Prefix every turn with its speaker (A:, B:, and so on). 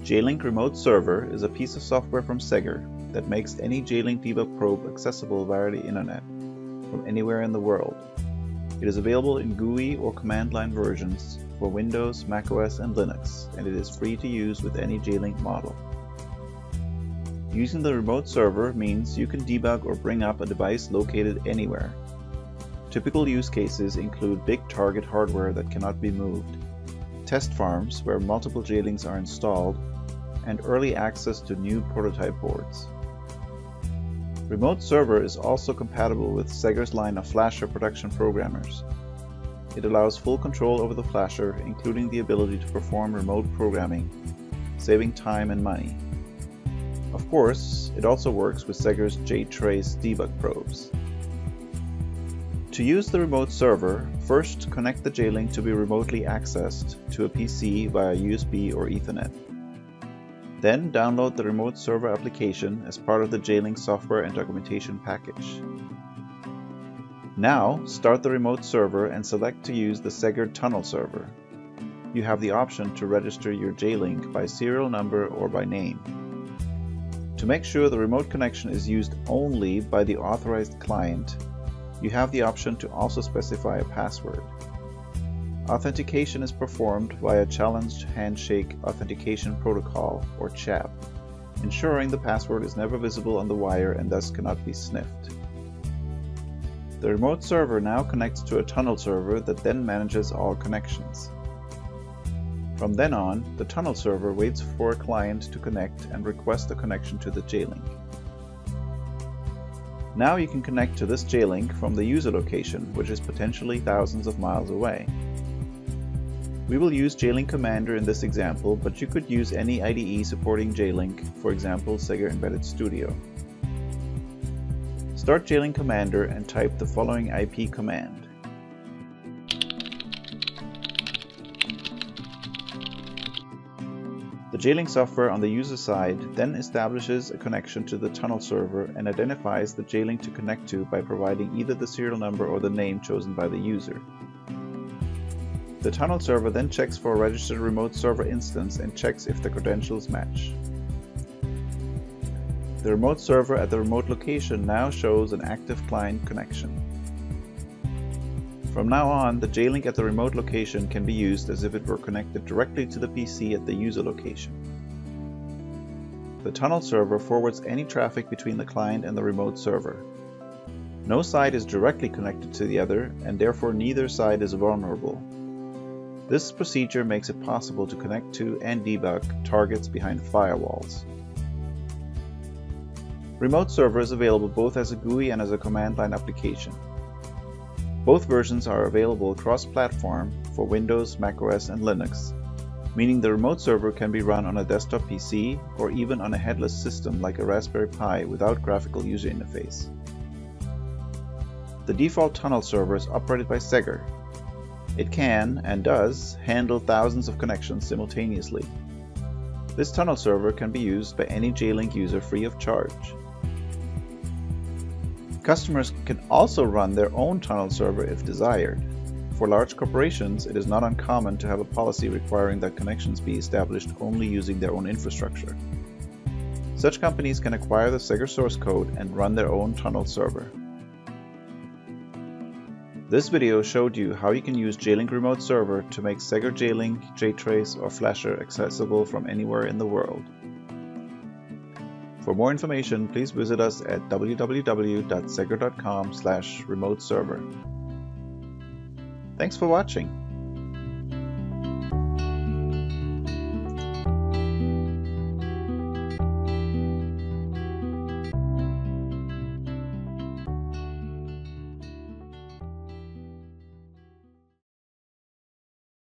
A: J-Link Remote Server is a piece of software from Seger that makes any J-Link debug probe accessible via the internet from anywhere in the world. It is available in GUI or command line versions for Windows, macOS, and Linux, and it is free to use with any J-Link model. Using the remote server means you can debug or bring up a device located anywhere. Typical use cases include big target hardware that cannot be moved, test farms where multiple J-Links are installed, and early access to new prototype boards. Remote Server is also compatible with Seger's line of Flasher production programmers. It allows full control over the Flasher, including the ability to perform remote programming, saving time and money. Of course, it also works with Seger's J-Trace debug probes. To use the remote server, first connect the J-Link to be remotely accessed to a PC via USB or Ethernet. Then download the remote server application as part of the J-Link software and documentation package. Now start the remote server and select to use the Seger tunnel server. You have the option to register your J-Link by serial number or by name. To make sure the remote connection is used only by the authorized client, you have the option to also specify a password. Authentication is performed via Challenged Handshake Authentication Protocol, or CHAP, ensuring the password is never visible on the wire and thus cannot be sniffed. The remote server now connects to a tunnel server that then manages all connections. From then on, the tunnel server waits for a client to connect and request a connection to the J-Link. Now you can connect to this J-Link from the user location, which is potentially thousands of miles away. We will use J-Link Commander in this example, but you could use any IDE supporting J-Link, for example Seger Embedded Studio. Start J-Link Commander and type the following IP command. The J-Link software on the user side then establishes a connection to the tunnel server and identifies the J-Link to connect to by providing either the serial number or the name chosen by the user. The tunnel server then checks for a registered remote server instance and checks if the credentials match. The remote server at the remote location now shows an active client connection. From now on, the J-Link at the remote location can be used as if it were connected directly to the PC at the user location. The tunnel server forwards any traffic between the client and the remote server. No side is directly connected to the other, and therefore neither side is vulnerable. This procedure makes it possible to connect to and debug targets behind firewalls. Remote Server is available both as a GUI and as a command line application. Both versions are available cross-platform for Windows, macOS, and Linux, meaning the remote server can be run on a desktop PC or even on a headless system like a Raspberry Pi without graphical user interface. The default tunnel server is operated by Seger. It can, and does, handle thousands of connections simultaneously. This tunnel server can be used by any J-Link user free of charge. Customers can also run their own tunnel server if desired. For large corporations, it is not uncommon to have a policy requiring that connections be established only using their own infrastructure. Such companies can acquire the Seger source code and run their own tunnel server. This video showed you how you can use J-Link Remote Server to make Seger J-Link, J-Trace, or Flasher accessible from anywhere in the world. For more information, please visit us at www.seger.com/remote server. Thanks for watching.